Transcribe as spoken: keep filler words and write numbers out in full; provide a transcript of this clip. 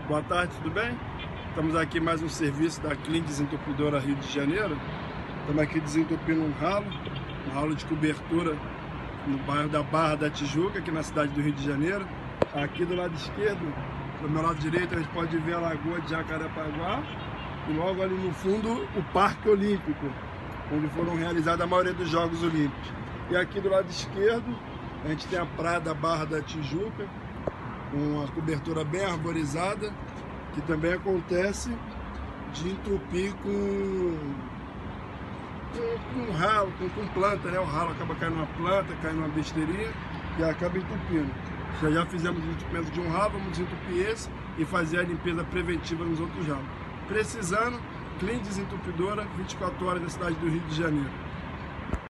Boa tarde, tudo bem? Estamos aqui mais um serviço da Clean Desentupidora Rio de Janeiro. Estamos aqui desentupindo um ralo, um ralo de cobertura no bairro da Barra da Tijuca, aqui na cidade do Rio de Janeiro. Aqui do lado esquerdo, do meu lado direito, a gente pode ver a Lagoa de Jacarepaguá e logo ali no fundo o Parque Olímpico, onde foram realizados a maioria dos Jogos Olímpicos. E aqui do lado esquerdo, a gente tem a praia da Barra da Tijuca, com uma cobertura bem arborizada, que também acontece de entupir com, com, com ralo, com, com planta, né? O ralo acaba caindo numa planta, caindo numa besteirinha e acaba entupindo. Já, já fizemos o entupimento de um ralo, vamos desentupir esse e fazer a limpeza preventiva nos outros ralos. Precisando, Clean Desentupidora, vinte e quatro horas na cidade do Rio de Janeiro.